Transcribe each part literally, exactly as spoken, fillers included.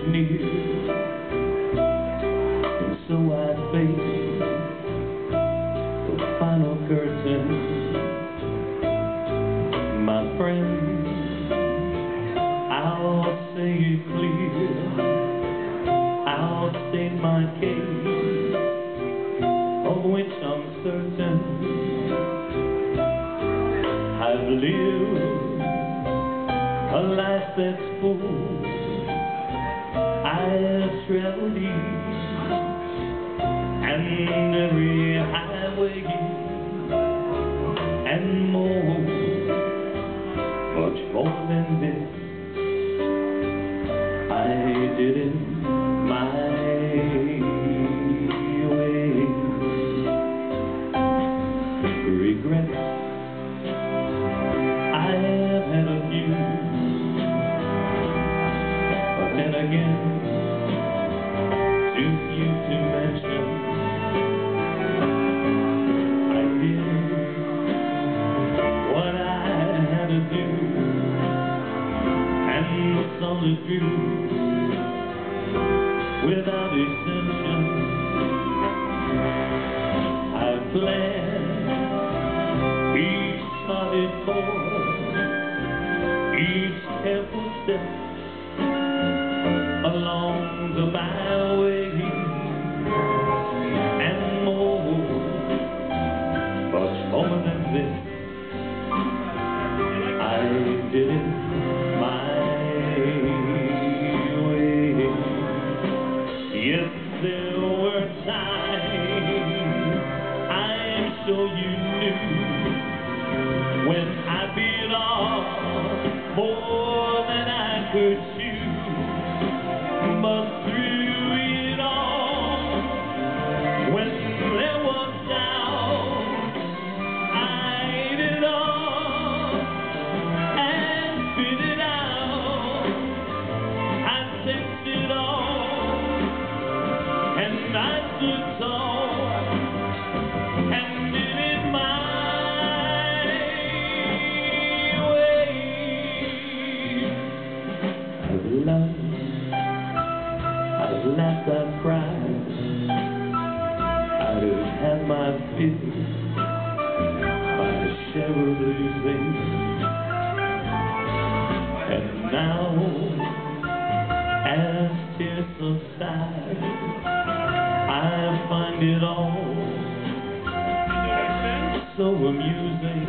near, and so I face the final curtain. My friend, I'll say it clear, I'll state my case, of which I'm certain. I've lived a life that's full, I've traveled east and every highway and more, much more than this. I did it my way. Regrets, I've had a few, but then again, too few to mention. I did what I had to do, and saw the truth without exception. I planned each solid course, each careful step along the byway, and more, much more than this. I did it my way. Yes, there were times, I'm sure you knew, when I bit off more than I could chew. But through it all, when there was doubt, I ate it all and spit it out. I tasted it all, and I stood tall and did it my way. I've loved, I've laughed, I've cried, I've had my fill, my share of losing, and now, as tears subside, I find it all so amusing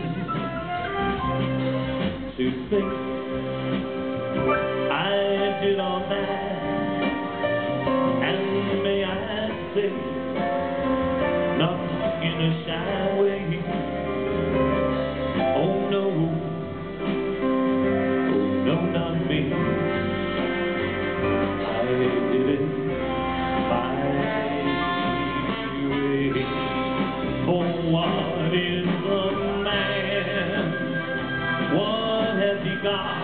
to think I did all that. And may I say, not in a shy way, oh no, oh no, not me. I did it my way. For what is a man? What has he got?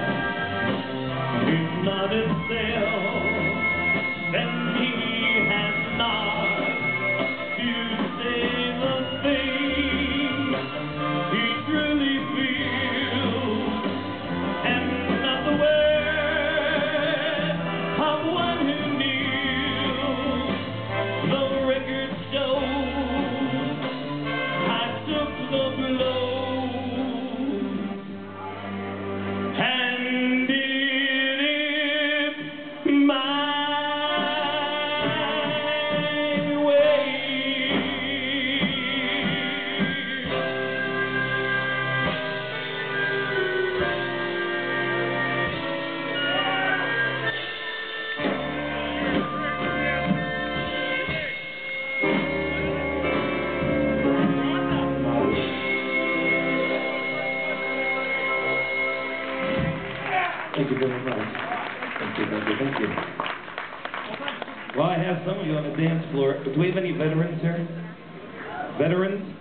If not himself, then he has not to say the things he truly feels, and not the words of one who knew. The record shows I took the blows and did it my Thank you very much. Thank you, thank you, thank you. Well, I have some of you on the dance floor. Do we have any veterans here? Veterans?